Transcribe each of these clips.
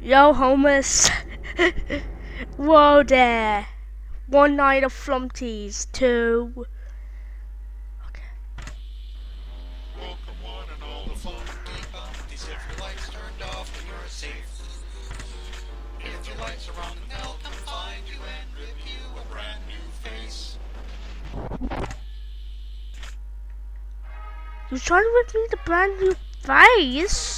Yo, homeless. Whoa there. One night of Flumpties. 2. Okay. Welcome one and all the funky bumpties. If your lights turned off, then you're safe. If your lights are on, then they'll come find you and rip you a brand new face. You trying to rip me the brand new face?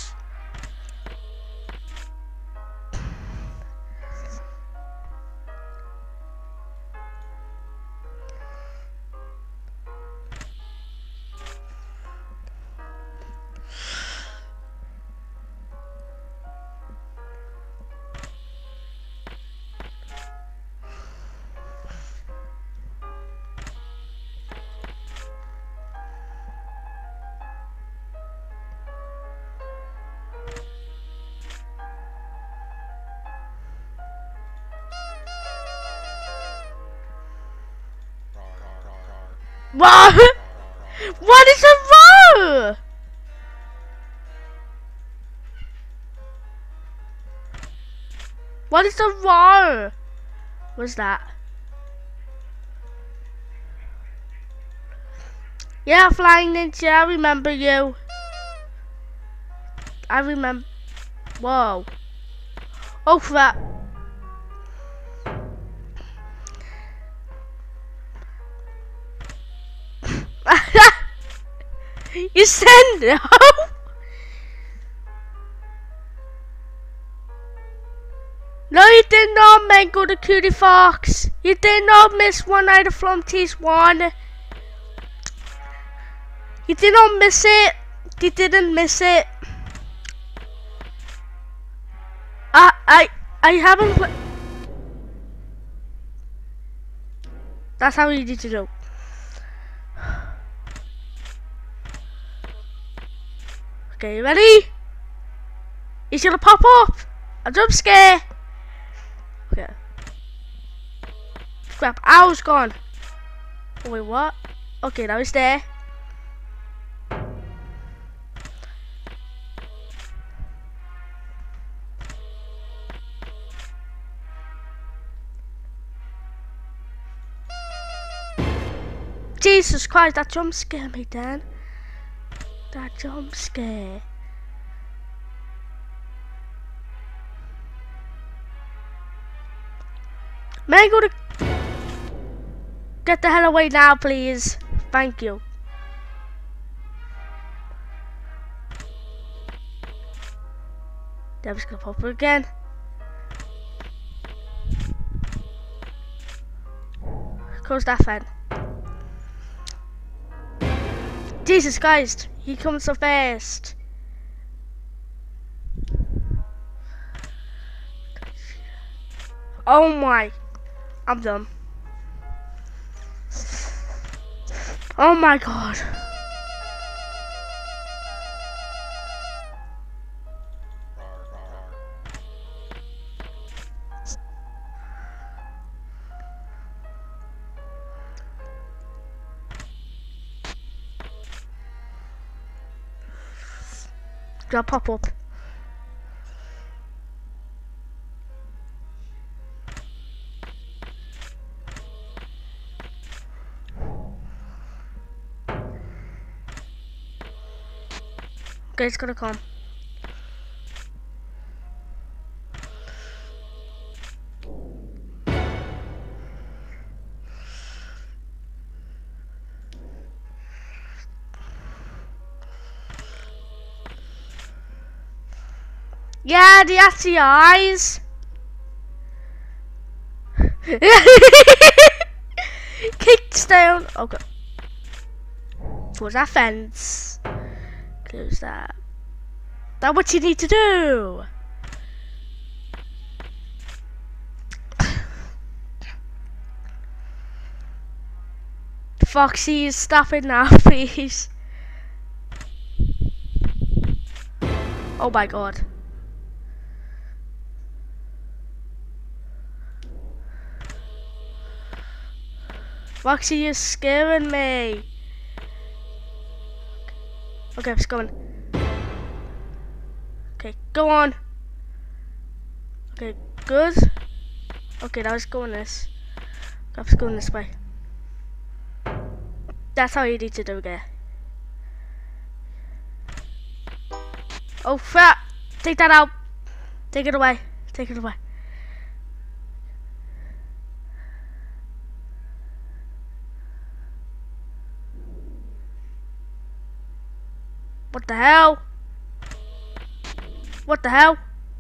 What? What is a row? What is a row? What's that? Yeah, Flying Ninja, I remember you. I remember. Whoa. Oh crap. You said no? No, you did not, Mango the Cutie Fox. You did not miss One Night of Flumpties 1. You did not miss it. You didn't miss it. I haven't played. That's how easy to do. Okay, you ready? He's gonna pop up. A jump scare. Okay. Crap, owl's gone. Oh, wait, what? Okay, now he's there. Jesus Christ, that jump scared me, Dan. That jump scare. Mango, get the hell away now, please. Thank you. Devil's gonna pop up again. Close that fan. Jesus Christ, he comes so fast. Oh my, I'm done. Oh my God. Gonna pop up. Okay, it's gonna come. Yeah, the ashy eyes. Kicked down. Okay. Towards that fence. Close that. That's what you need to do. Foxy, stop it now, please. Oh my God. Foxy, you're scaring me. Okay, it's going. Okay, go on. Okay, good. Okay, now let's go in this. Let's go in this way. That's how you need to do it. Oh crap! Take that out. Take it away. Take it away. What the hell? What the hell?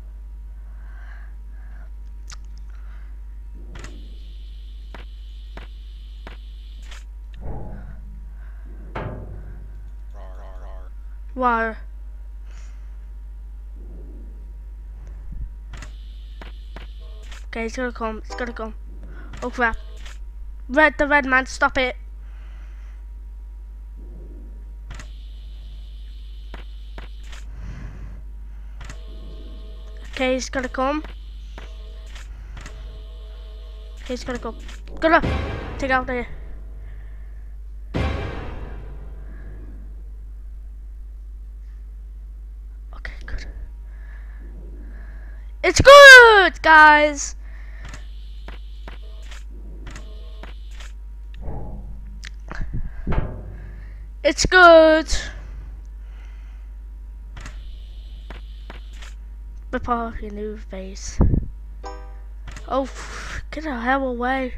Wow. Okay, it's gonna come. It's gonna come. Oh crap! The red man, stop it! Okay, he's gonna come. Okay, he's gonna come. Gonna take out there. Okay, good. It's good, guys. It's good. Prepare your new face. Oh, get the hell away.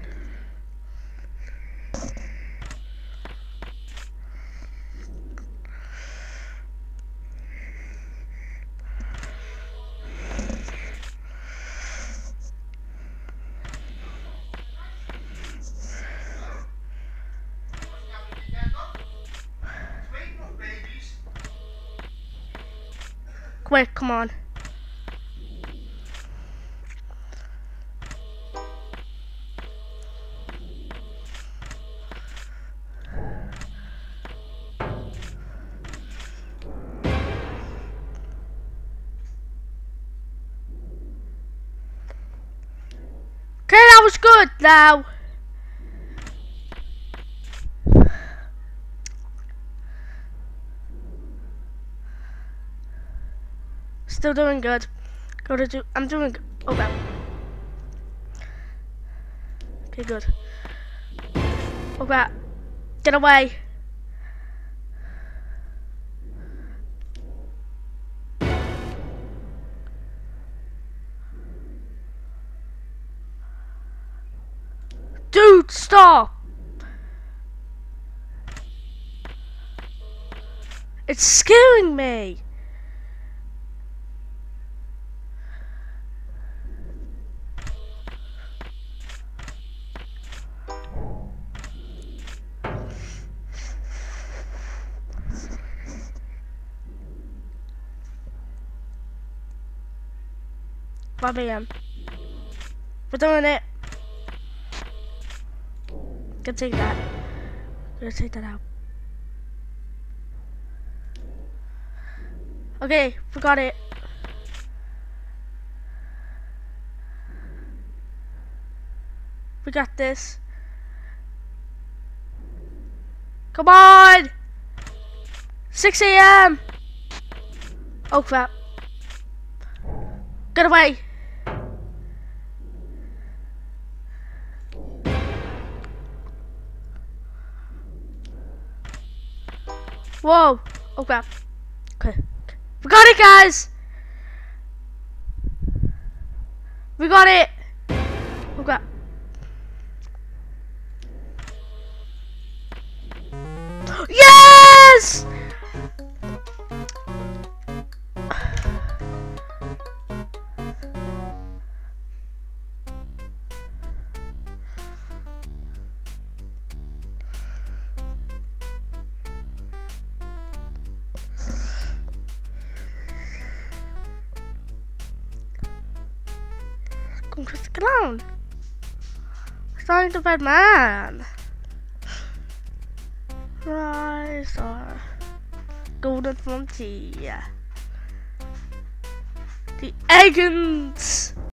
Quick, come on. Okay, that was good now. Still doing good. I'm doing good. Oh, wow. Okay, good. Oh, wow. Get away. Dude, stop. It's scaring me. PM. We're doing it. Gonna take that. Gonna take that out. Okay, we got it. We got this. Come on! 6 AM! Oh crap. Get away! Whoa! Oh crap. Okay. We got it, guys! We got it! Oh crap. Yes! Come to the clown. Starting the red man. Rise or golden frontier. The Eggins.